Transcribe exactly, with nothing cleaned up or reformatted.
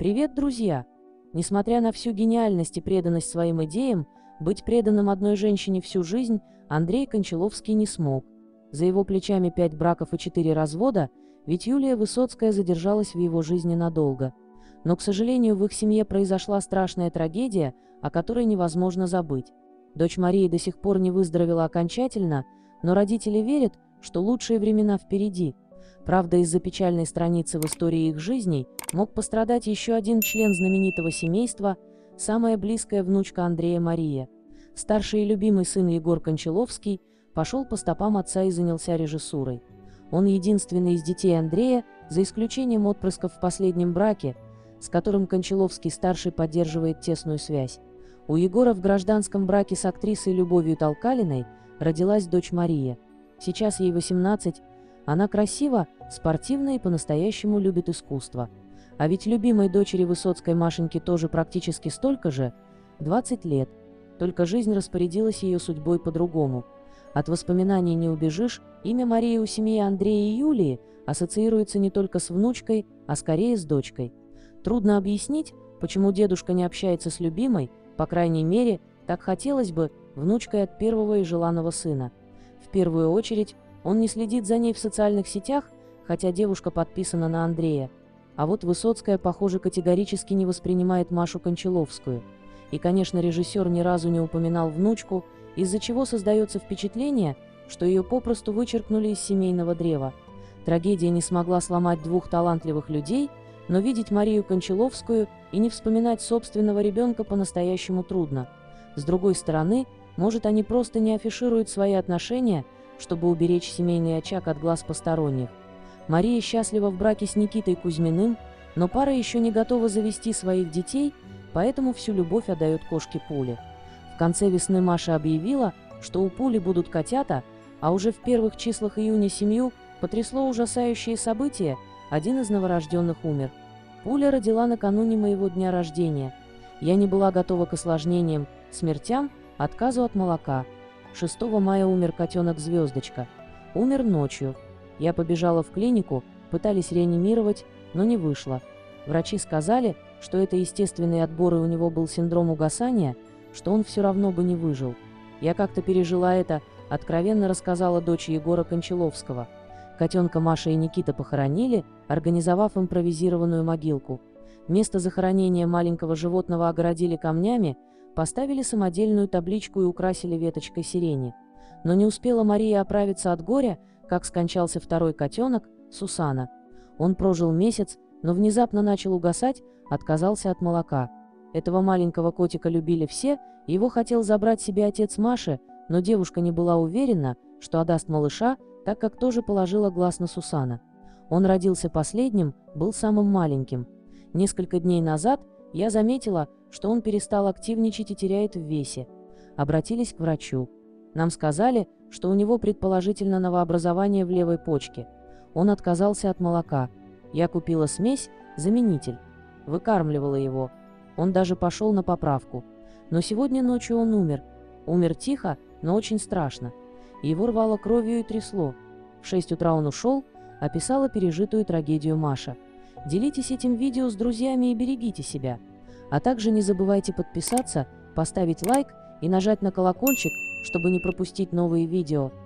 Привет, друзья! Несмотря на всю гениальность и преданность своим идеям, быть преданным одной женщине всю жизнь Андрей Кончаловский не смог. За его плечами пять браков и четыре развода, ведь Юлия Высоцкая задержалась в его жизни надолго. Но, к сожалению, в их семье произошла страшная трагедия, о которой невозможно забыть. Дочь Марии до сих пор не выздоровела окончательно, но родители верят, что лучшие времена впереди. Правда, из-за печальной страницы в истории их жизней мог пострадать еще один член знаменитого семейства, самая близкая внучка Андрея Мария. Старший и любимый сын Егор Кончаловский пошел по стопам отца и занялся режиссурой. Он единственный из детей Андрея, за исключением отпрысков в последнем браке, с которым Кончаловский-старший поддерживает тесную связь. У Егора в гражданском браке с актрисой Любовью Толкалиной родилась дочь Мария. Сейчас ей восемнадцать, она красива, спортивна и по-настоящему любит искусство. А ведь любимой дочери Высоцкой Машеньки тоже практически столько же – двадцать лет. Только жизнь распорядилась ее судьбой по-другому. От воспоминаний не убежишь, имя Марии у семьи Андрея и Юлии ассоциируется не только с внучкой, а скорее с дочкой. Трудно объяснить, почему дедушка не общается с любимой, по крайней мере, так хотелось бы, внучкой от первого и желанного сына. В первую очередь, он не следит за ней в социальных сетях, хотя девушка подписана на Андрея. А вот Высоцкая, похоже, категорически не воспринимает Машу Кончаловскую. И, конечно, режиссер ни разу не упоминал внучку, из-за чего создается впечатление, что ее попросту вычеркнули из семейного древа. Трагедия не смогла сломать двух талантливых людей, но видеть Марию Кончаловскую и не вспоминать собственного ребенка по-настоящему трудно. С другой стороны, может, они просто не афишируют свои отношения, чтобы уберечь семейный очаг от глаз посторонних. Мария счастлива в браке с Никитой Кузьминым, но пара еще не готова завести своих детей, поэтому всю любовь отдает кошке Пуле. В конце весны Маша объявила, что у Пули будут котята, а уже в первых числах июня семью потрясло ужасающее событие – один из новорожденных умер. Пуля родила накануне моего дня рождения. Я не была готова к осложнениям, смертям, отказу от молока. шестого мая умер котенок Звездочка. Умер ночью. Я побежала в клинику, пытались реанимировать, но не вышло. Врачи сказали, что это естественный отбор и у него был синдром угасания, что он все равно бы не выжил. Я как-то пережила это, откровенно рассказала дочь Егора Кончаловского. Котенка Маша и Никита похоронили, организовав импровизированную могилку. Место захоронения маленького животного огородили камнями, поставили самодельную табличку и украсили веточкой сирени. Но не успела Мария оправиться от горя, как скончался второй котенок, Сусана. Он прожил месяц, но внезапно начал угасать, отказался от молока. Этого маленького котика любили все, его хотел забрать себе отец Маши, но девушка не была уверена, что отдаст малыша, так как тоже положила глаз на Сусана. Он родился последним, был самым маленьким. Несколько дней назад я заметила, что он перестал активничать и теряет в весе. Обратились к врачу. Нам сказали, что у него предположительно новообразование в левой почке. Он отказался от молока. Я купила смесь, заменитель. Выкармливала его. Он даже пошел на поправку. Но сегодня ночью он умер. Умер тихо, но очень страшно. Его рвало кровью и трясло. В шесть утра он ушел, описала пережитую трагедию Маша. Делитесь этим видео с друзьями и берегите себя. А также не забывайте подписаться, поставить лайк и нажать на колокольчик, чтобы не пропустить новые видео.